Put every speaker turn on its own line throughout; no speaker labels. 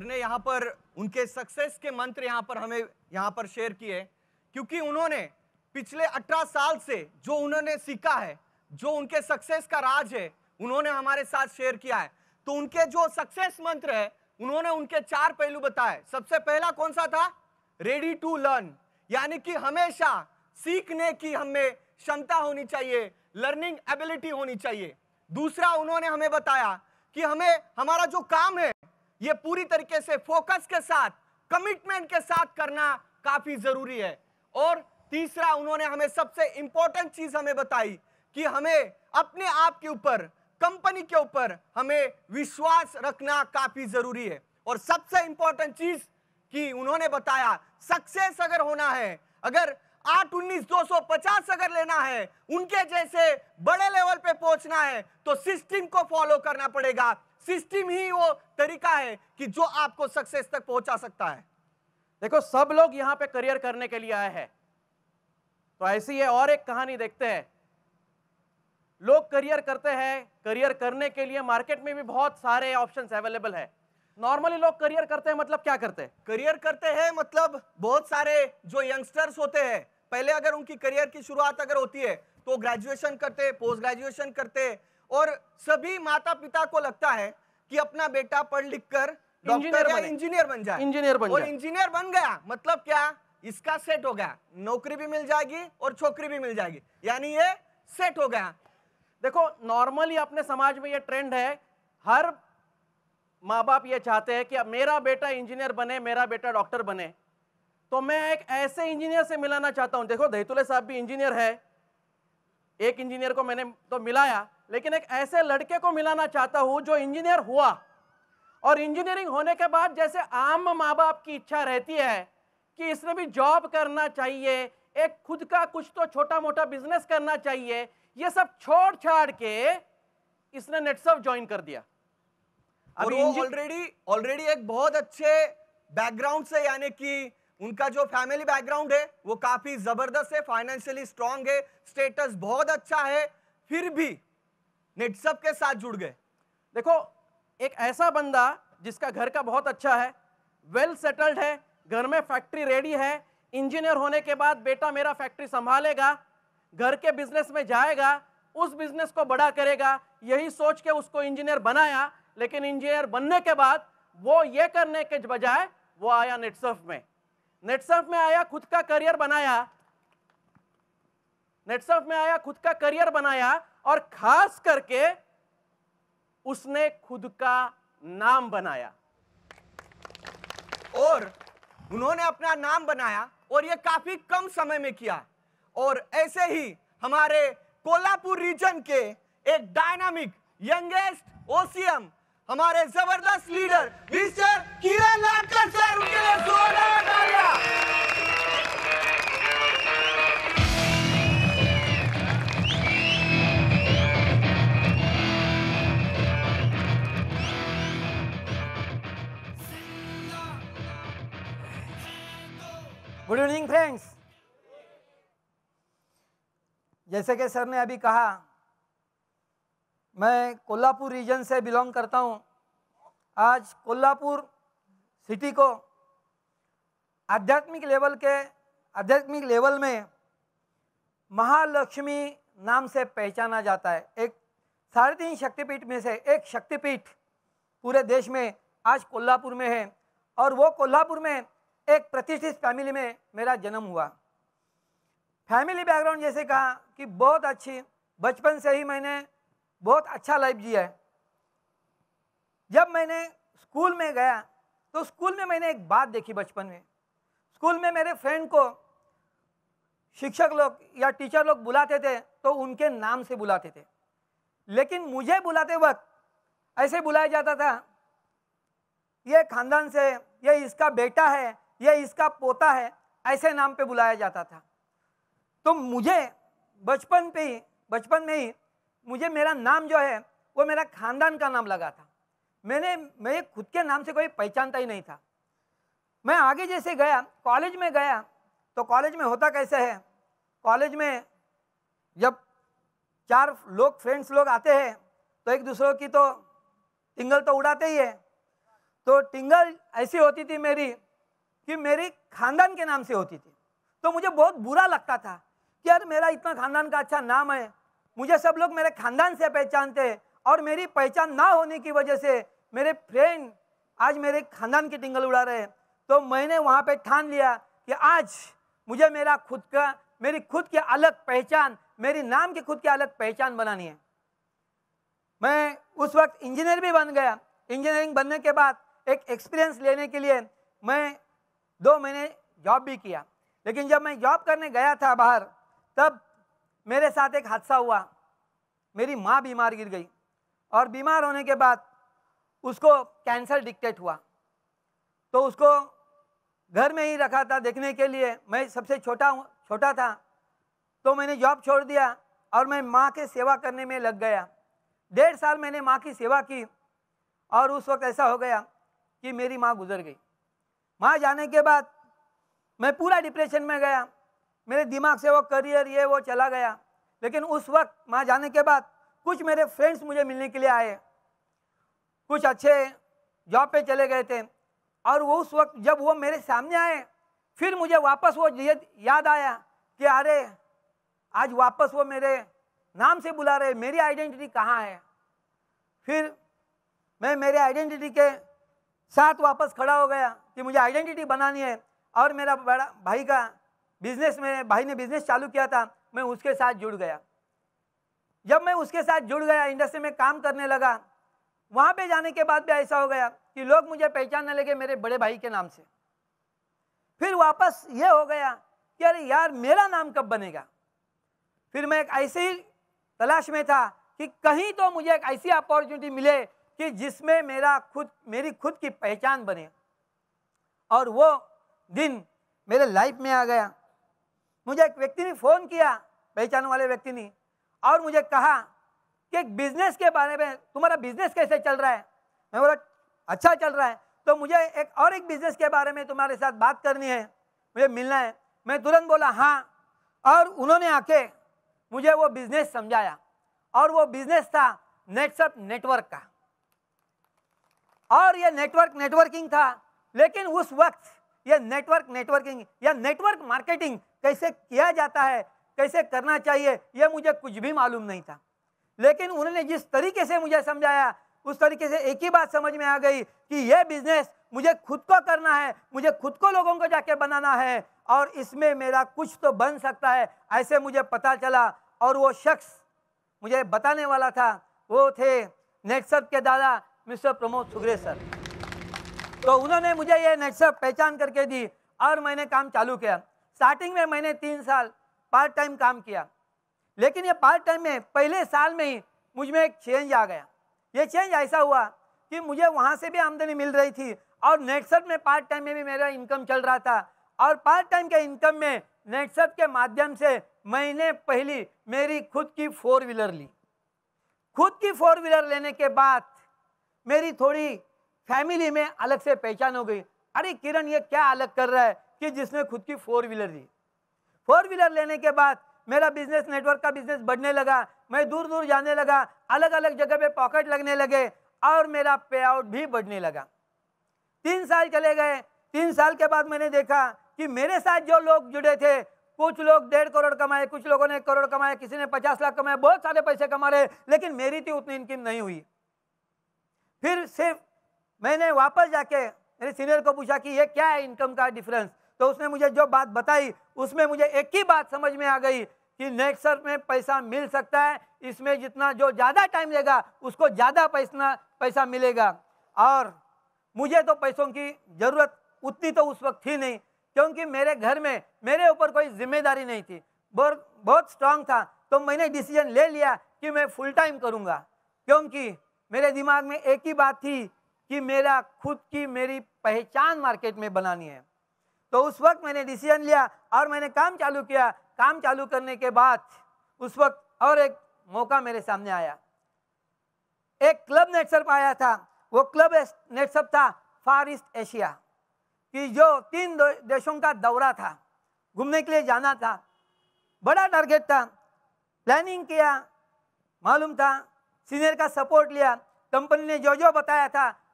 Sir ने यहाँ पर उनके सक्सेस के मंत्र यहाँ पर हमें यहाँ पर शेयर किए, क्योंकि उन्होंने पिछले 18 साल से जो उन्होंने सीखा है, जो उनके सक्सेस का राज है, उन्होंने हमारे साथ शेयर किया है। तो उनके जो सक्सेस मंत्र है, उन्होंने उनके 4 पहलू बताए। सबसे पहला कौन सा था? रेडी टू लर्न, यानी कि हमेशा सीखने की हमें क्षमता होनी चाहिए, लर्निंग एबिलिटी होनी चाहिए। दूसरा उन्होंने हमें बताया कि हमें हमारा जो काम है ये पूरी तरीके से फोकस के साथ, कमिटमेंट के साथ करना काफी जरूरी है। और तीसरा उन्होंने हमें सबसे इंपॉर्टेंट चीज हमें बताई कि हमें अपने आप के ऊपर, कंपनी के ऊपर हमें विश्वास रखना काफी जरूरी है। और सबसे इंपॉर्टेंट चीज कि उन्होंने बताया, सक्सेस अगर होना है, अगर 8-19-250 अगर लेना है, उनके जैसे बड़े लेवल पे पहुंचना है, तो सिस्टम को फॉलो करना पड़ेगा। सिस्टम ही वो तरीका है कि जो आपको सक्सेस तक पहुंचा सकता है।
देखो, सब लोग यहां पे करियर करने के लिए आए हैं, तो ऐसी है। और एक कहानी देखते हैं। लोग करियर करते हैं, करियर करने के लिए मार्केट में भी बहुत सारे ऑप्शंस अवेलेबल है। नॉर्मली लोग करियर करते हैं मतलब क्या करते हैं?
करियर करते हैं मतलब बहुत सारे जो यंगस्टर्स होते हैं, पहले अगर उनकी करियर की शुरुआत अगर होती है तो ग्रेजुएशन करते, पोस्ट ग्रेजुएशन करते, और सभी माता पिता को लगता है कि अपना बेटा पढ़ लिख कर डॉक्टर या इंजीनियर बन जाए। और इंजीनियर बन गया मतलब क्या? इसका सेट हो गया, नौकरी भी मिल जाएगी और छोकरी भी मिल जाएगी, यानी ये सेट हो गया।
देखो, नॉर्मली अपने समाज में ये ट्रेंड है, हर माँ बाप ये चाहते हैं कि अब मेरा बेटा इंजीनियर बने, मेरा बेटा डॉक्टर बने, तो मैं एक ऐसे इंजीनियर से मिलाना चाहता हूं। देखो, दहीतुले साहब भी इंजीनियर है, एक इंजीनियर को मैंने तो मिलाया, लेकिन एक ऐसे लड़के को मिलाना चाहता हूं जो इंजीनियर हुआ, और इंजीनियरिंग होने के बाद जैसे आम माँ बाप की इच्छा रहती है कि इसने भी जॉब करना चाहिए, एक खुद का कुछ तो छोटा मोटा बिजनेस करना चाहिए, ये सब छोड़ छाड़ के इसने नेटसर्फ ज्वाइन कर दिया।
और वो ऑलरेडी एक बहुत अच्छे बैकग्राउंड से, यानी कि उनका जो फैमिली बैकग्राउंड है वो काफी जबरदस्त है, फाइनेंशियली स्ट्रांग है, स्टेटस बहुत अच्छा है, फिर भी नेटसर्फ के साथ जुड़ गए।
देखो, एक ऐसा बंदा जिसका घर का बहुत अच्छा है, वेल सेटल्ड है, घर में फैक्ट्री रेडी है, इंजीनियर होने के बाद बेटा मेरा फैक्ट्री संभालेगा, घर के बिजनेस में जाएगा, उस बिजनेस को बड़ा करेगा, यही सोच के उसको इंजीनियर बनाया। लेकिन इंजीनियर बनने के बाद वो ये करने के बजाय वो आया नेटसर्फ में। नेटसर्फ में आया, खुद का करियर बनाया, नेटसर्फ में आया, खुद का करियर बनाया, और खास करके उसने खुद का नाम बनाया।
और उन्होंने अपना नाम बनाया, और ये काफी कम समय में किया। और ऐसे ही हमारे कोल्हापुर रीजन के एक डायनामिक यंगेस्ट ओसीएम, हमारे जबरदस्त leader mister Kiran Latkar sir, उनके लिए जोरदार तालियां।
Good evening friends. जैसे कि सर ने अभी कहा, मैं कोल्हापुर रीजन से बिलोंग करता हूं। आज कोल्हापुर सिटी को आध्यात्मिक लेवल में महालक्ष्मी नाम से पहचाना जाता है। एक 3.5 शक्तिपीठ में से एक शक्तिपीठ पूरे देश में आज कोल्हापुर में है, और वो कोल्हापुर में एक प्रतिष्ठित फैमिली में मेरा जन्म हुआ। फैमिली बैकग्राउंड जैसे कहा कि बहुत अच्छी, बचपन से ही मैंने बहुत अच्छा लाइफ जिया है। जब मैंने स्कूल में गया तो स्कूल में मैंने एक बात देखी। बचपन में स्कूल में मेरे फ्रेंड को शिक्षक लोग या टीचर लोग बुलाते थे तो उनके नाम से बुलाते थे, लेकिन मुझे बुलाते वक्त ऐसे बुलाया जाता था, ये खानदान से, ये इसका बेटा है, ये इसका पोता है, ऐसे नाम पे बुलाया जाता था। तो मुझे बचपन में ही मुझे मेरा नाम जो है वो मेरा खानदान का नाम लगा था। मैं खुद के नाम से कोई पहचानता ही नहीं था। मैं आगे जैसे गया, कॉलेज में गया, तो कॉलेज में होता कैसे है, कॉलेज में जब 4 लोग फ्रेंड्स लोग आते हैं तो एक दूसरों की तो टिंगल तो उड़ाते ही है। तो टिंगल ऐसी होती थी मेरी कि मेरी खानदान के नाम से होती थी। तो मुझे बहुत बुरा लगता था कि यार मेरा इतना खानदान का अच्छा नाम है, मुझे सब लोग मेरे खानदान से पहचानते हैं और मेरी पहचान ना होने की वजह से मेरे फ्रेंड आज मेरे खानदान की टिंगल उड़ा रहे हैं। तो मैंने वहाँ पे ठान लिया कि आज मुझे मेरी खुद की अलग पहचान, मेरी नाम की खुद की अलग पहचान बनानी है। मैं उस वक्त इंजीनियर भी बन गया। इंजीनियरिंग बनने के बाद एक एक्सपीरियंस लेने के लिए मैं 2 महीने जॉब भी किया। लेकिन जब मैं जॉब करने गया था बाहर, तब मेरे साथ एक हादसा हुआ। मेरी माँ बीमार गिर गई और बीमार होने के बाद उसको कैंसर डिटेक्ट हुआ। तो उसको घर में ही रखा था देखने के लिए। मैं सबसे छोटा था, तो मैंने जॉब छोड़ दिया और मैं माँ के सेवा करने में लग गया। 1.5 साल मैंने माँ की सेवा की और उस वक्त ऐसा हो गया कि मेरी माँ गुजर गई। माँ जाने के बाद मैं पूरा डिप्रेशन में गया। मेरे दिमाग से वो करियर ये वो चला गया। लेकिन उस वक्त माँ जाने के बाद कुछ मेरे फ्रेंड्स मुझे मिलने के लिए आए, कुछ अच्छे जॉब पे चले गए थे। और वो उस वक्त जब वो मेरे सामने आए, फिर मुझे वापस वो याद आया कि अरे आज वापस वो मेरे नाम से बुला रहे, मेरी आइडेंटिटी कहाँ है। फिर मैं मेरे आइडेंटिटी के साथ वापस खड़ा हो गया कि मुझे आइडेंटिटी बनानी है। और मेरा बड़ा भाई का बिजनेस में, भाई ने बिजनेस चालू किया था, मैं उसके साथ जुड़ गया। जब मैं उसके साथ जुड़ गया, इंडस्ट्री में काम करने लगा, वहाँ पे जाने के बाद भी ऐसा हो गया कि लोग मुझे पहचानने लगे मेरे बड़े भाई के नाम से। फिर वापस ये हो गया कि अरे यार मेरा नाम कब बनेगा। फिर मैं एक ऐसी ही तलाश में था कि कहीं तो मुझे एक ऐसी अपॉर्चुनिटी मिले कि जिसमें मेरी खुद की पहचान बने। और वो दिन मेरे लाइफ में आ गया। मुझे एक व्यक्ति ने फ़ोन किया, पहचान वाले व्यक्ति ने, और मुझे कहा कि एक बिजनेस के बारे में, तुम्हारा बिजनेस कैसे चल रहा है। मैं बोला अच्छा चल रहा है, तो मुझे एक बिजनेस के बारे में तुम्हारे साथ बात करनी है, मुझे मिलना है। मैं तुरंत बोला हाँ, और उन्होंने आके मुझे वो बिजनेस समझाया। और वो बिजनेस था नेटसर्फ नेटवर्क का। और ये नेटवर्किंग था। लेकिन उस वक्त ये नेटवर्किंग या नेटवर्क मार्केटिंग कैसे किया जाता है, कैसे करना चाहिए, ये मुझे कुछ भी मालूम नहीं था। लेकिन उन्होंने जिस तरीके से मुझे समझाया, उस तरीके से एक ही बात समझ में आ गई कि ये बिजनेस मुझे खुद को करना है, मुझे खुद को लोगों को जाके बनाना है, और इसमें मेरा कुछ तो बन सकता है, ऐसे मुझे पता चला। और वो शख्स मुझे बताने वाला था, वो थे नेटसर्फ के दादा मिस्टर प्रमोद सुग्रे सर। तो उन्होंने मुझे ये नेटसर्फ पहचान करके दी और मैंने काम चालू किया। स्टार्टिंग में मैंने 3 साल पार्ट टाइम काम किया। लेकिन ये पार्ट टाइम में पहले साल में ही मुझ में एक चेंज आ गया। ये चेंज ऐसा हुआ कि मुझे वहाँ से भी आमदनी मिल रही थी और नेटसर्फ में पार्ट टाइम में भी मेरा इनकम चल रहा था। और पार्ट टाइम के इनकम में नेटसर्फ के माध्यम से मैंने पहली मेरी खुद की 4 व्हीलर ली। खुद की 4 व्हीलर लेने के बाद मेरी थोड़ी फैमिली में अलग से पहचान हो गई। अरे किरण ये क्या अलग कर रहा है कि जिसने खुद की 4 व्हीलर ली। 4 व्हीलर लेने के बाद मेरा बिजनेस, नेटवर्क का बिजनेस बढ़ने लगा। मैं दूर दूर जाने लगा, अलग अलग जगह पे पॉकेट लगने लगे और मेरा पे आउट भी बढ़ने लगा। 3 साल चले गए। 3 साल के बाद मैंने देखा कि मेरे साथ जो लोग जुड़े थे, कुछ लोग 1.5 करोड़ कमाए, कुछ लोगों ने 1 करोड़ कमाए, किसी ने 50 लाख कमाए, बहुत सारे पैसे कमा रहे, लेकिन मेरी थी उतनी इनकम नहीं हुई। फिर सिर्फ मैंने वापस जाके मेरे सीनियर को पूछा कि ये क्या है इनकम का डिफरेंस। तो उसने मुझे जो बात बताई, उसमें मुझे एक ही बात समझ में आ गई कि नेटसर्फ में पैसा मिल सकता है, इसमें जितना जो ज़्यादा टाइम लेगा उसको ज़्यादा पैसा मिलेगा। और मुझे तो पैसों की ज़रूरत उतनी तो उस वक्त थी नहीं, क्योंकि मेरे घर में मेरे ऊपर कोई जिम्मेदारी नहीं थी, बहुत स्ट्रांग था। तो मैंने डिसीजन ले लिया कि मैं फुल टाइम करूँगा, क्योंकि मेरे दिमाग में एक ही बात थी कि मेरा खुद की मेरी पहचान मार्केट में बनानी है। तो उस वक्त मैंने डिसीजन लिया और मैंने काम चालू किया। काम चालू करने के बाद उस वक्त और एक मौका मेरे सामने आया। एक क्लब नेटसर्फ आया था। वो क्लब नेटसर्फ था फार ईस्ट एशिया की, जो 3 देशों का दौरा था, घूमने के लिए जाना था। बड़ा टारगेट था, प्लानिंग किया, मालूम था, सीनियर का सपोर्ट लिया, कंपनी ने जो जो बताया था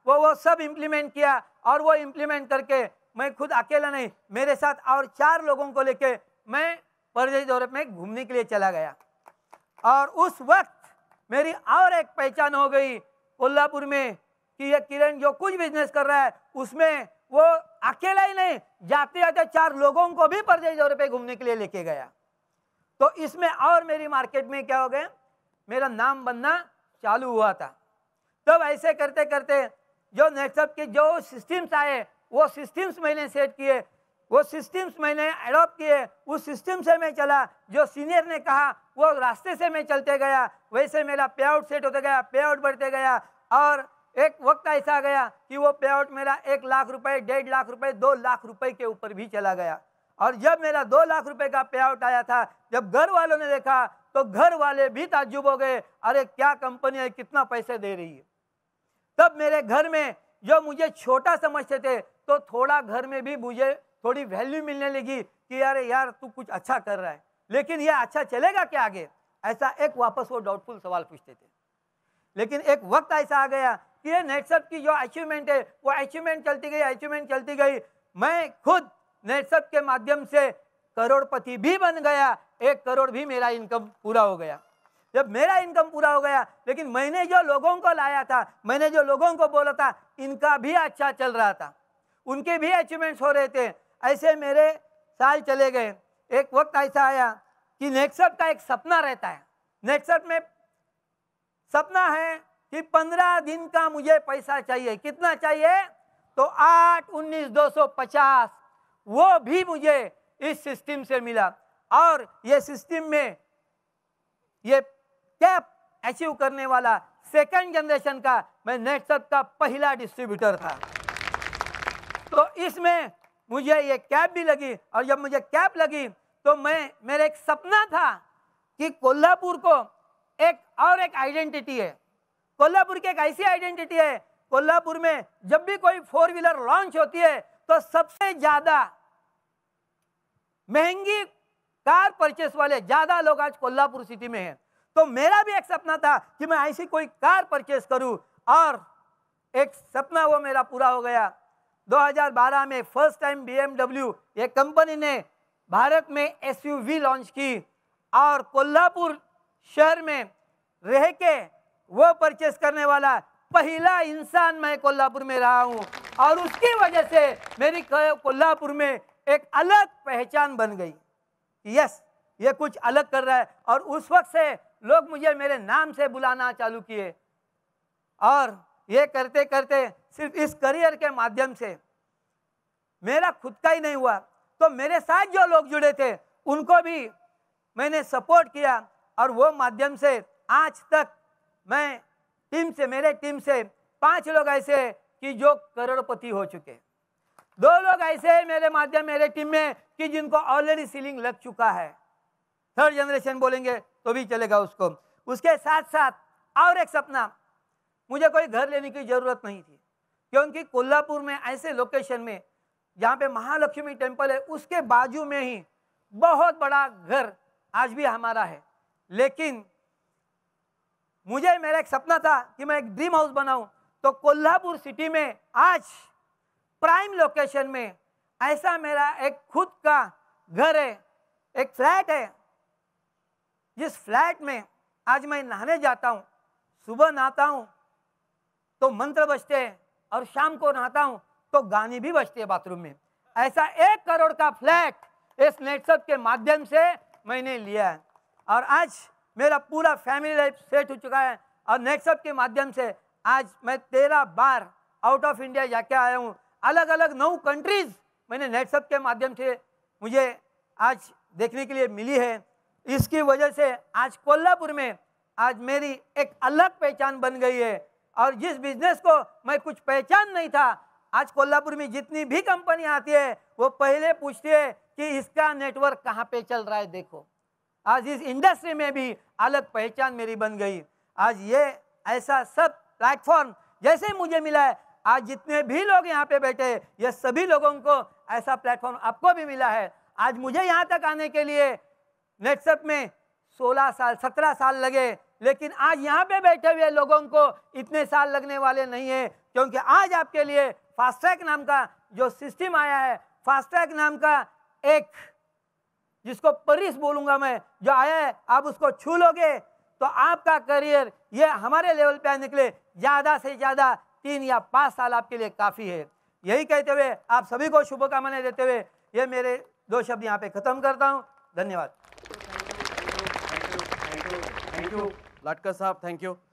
वो सब इम्प्लीमेंट किया, और वो इम्प्लीमेंट करके मैं खुद अकेला नहीं, मेरे साथ और 4 लोगों को लेके मैं परदेश दौरे में घूमने के लिए चला गया। और उस वक्त मेरी और एक पहचान हो गई कोल्हापुर में कि ये किरण जो कुछ बिजनेस कर रहा है उसमें वो अकेला ही नहीं, जाते जाते 4 लोगों को भी परदेश दौरे पे घूमने के लिए लेके गया। तो इसमें और मेरी मार्केट में क्या हो गया, मेरा नाम बनना चालू हुआ था। तब ऐसे करते करते जो नेटसर्फ के जो सिस्टम्स आए वो सिस्टम्स मैंने सेट किए, वो सिस्टम्स मैंने एडॉप्ट किए, उस सिस्टम से मैं चला, जो सीनियर ने कहा वो रास्ते से मैं चलते गया, वैसे मेरा पे आउट सेट होते गया, पे आउट बढ़ते गया। और एक वक्त ऐसा आ गया कि वो पे आउट मेरा 1 लाख रुपए, 1.5 लाख रुपए, 2 लाख रुपए के ऊपर भी चला गया। और जब मेरा 2 लाख रुपए का पे आउट आया था, जब घर वालों ने देखा तो घर वाले भी ताज्जुब हो गए, अरे क्या कंपनी है, कितना पैसे दे रही है। तब मेरे घर में जो मुझे छोटा समझते थे तो थोड़ा घर में भी मुझे थोड़ी वैल्यू मिलने लगी कि यार तू कुछ अच्छा कर रहा है, लेकिन ये अच्छा चलेगा क्या आगे, ऐसा एक वापस वो डाउटफुल सवाल पूछते थे। लेकिन एक वक्त ऐसा आ गया कि ये नेटसर्फ की जो अचीवमेंट है वो अचीवमेंट चलती गई। मैं खुद नेटसर्फ के माध्यम से करोड़पति भी बन गया, 1 करोड़ भी मेरा इनकम पूरा हो गया। जब मेरा इनकम पूरा हो गया, लेकिन मैंने जो लोगों को लाया था, मैंने जो लोगों को बोला था, इनका भी अच्छा चल रहा था, उनके भी अचीवमेंट्स हो रहे थे। ऐसे मेरे साल चले गए। एक वक्त ऐसा आया कि नेटसर्फ का एक सपना रहता है, नेटसर्फ में सपना है कि 15 दिन का मुझे पैसा चाहिए। कितना चाहिए? तो 8/19/250, वो भी मुझे इस सिस्टम से मिला। और ये सिस्टम में ये कैप अचीव करने वाला 2nd जनरेशन का मैं नेटसर्फ का पहला डिस्ट्रीब्यूटर था। तो इसमें मुझे ये कैप भी लगी, और जब मुझे कैप लगी तो मेरा एक सपना था कि कोल्हापुर को एक आइडेंटिटी है। कोल्हापुर की एक ऐसी आइडेंटिटी है, कोल्हापुर में जब भी कोई 4 व्हीलर लॉन्च होती है तो सबसे ज्यादा महंगी कार परचेस वाले ज्यादा लोग आज कोल्हापुर सिटी में हैं। तो मेरा भी एक सपना था कि मैं ऐसी कोई कार परचेस करूं, और एक सपना वो मेरा पूरा हो गया। 2012 में फर्स्ट टाइम BMW ये कंपनी ने भारत में SUV लॉन्च की, और कोल्हापुर शहर में रह के वो परचेस करने वाला पहला इंसान मैं कोल्हापुर में रहा हूं। और उसकी वजह से मेरी कोल्हापुर में एक अलग पहचान बन गई, यस ये कुछ अलग कर रहा है। और उस वक्त से लोग मुझे मेरे नाम से बुलाना चालू किए, और ये करते करते सिर्फ इस करियर के माध्यम से मेरा खुद का ही नहीं हुआ, तो मेरे साथ जो लोग जुड़े थे उनको भी मैंने सपोर्ट किया। और वो माध्यम से आज तक मैं मेरे टीम से 5 लोग ऐसे कि जो करोड़पति हो चुके, 2 लोग ऐसे मेरे टीम में कि जिनको ऑलरेडी सीलिंग लग चुका है। 3rd जनरेशन बोलेंगे तो भी चलेगा उसको। उसके साथ साथ और एक सपना, मुझे कोई घर लेने की जरूरत नहीं थी, क्योंकि कोल्हापुर में ऐसे लोकेशन में जहाँ पे महालक्ष्मी टेम्पल है उसके बाजू में ही बहुत बड़ा घर आज भी हमारा है। लेकिन मुझे मेरा एक सपना था कि मैं एक ड्रीम हाउस बनाऊं, तो कोल्हापुर सिटी में आज प्राइम लोकेशन में ऐसा मेरा एक खुद का घर है, एक फ्लैट है, जिस फ्लैट में आज मैं नहाने जाता हूं, सुबह नहाता हूं तो मंत्र बजते हैं, और शाम को नहाता हूं तो गाने भी बजते हैं बाथरूम में। ऐसा 1 करोड़ का फ्लैट इस नेटसर्फ के माध्यम से मैंने लिया है, और आज मेरा पूरा फैमिली लाइफ सेट हो चुका है। और नेटसर्फ के माध्यम से आज मैं 13 बार आउट ऑफ इंडिया जाके आया हूँ, अलग अलग 9 कंट्रीज मैंने नेटसर्फ के माध्यम से मुझे आज देखने के लिए मिली है। इसकी वजह से आज कोल्हापुर में आज मेरी एक अलग पहचान बन गई है, और जिस बिजनेस को मैं कुछ पहचान नहीं था, आज कोल्हापुर में जितनी भी कंपनी आती है वो पहले पूछती है कि इसका नेटवर्क कहाँ पे चल रहा है। देखो आज इस इंडस्ट्री में भी अलग पहचान मेरी बन गई। आज ये ऐसा सब प्लेटफॉर्म जैसे मुझे मिला है, आज जितने भी लोग यहाँ पे बैठे ये सभी लोगों को ऐसा प्लेटफॉर्म आपको भी मिला है। आज मुझे यहाँ तक आने के लिए नेटसर्फ में 16 साल 17 साल लगे, लेकिन आज यहाँ पे बैठे हुए लोगों को इतने साल लगने वाले नहीं है, क्योंकि आज आपके लिए फास्ट ट्रैक नाम का जो सिस्टम आया है, फास्ट ट्रैक नाम का एक जिसको परिस बोलूंगा मैं, जो आया है, आप उसको छू लोगे तो आपका करियर ये हमारे लेवल पे आने के लिए ज़्यादा से ज़्यादा 3 या 5 साल आपके लिए काफ़ी है। यही कहते हुए आप सभी को शुभकामनाएं देते हुए ये मेरे 2 शब्द यहाँ पे ख़त्म करता हूँ। धन्यवाद।
थैंक यू लटकर साहब, थैंक यू।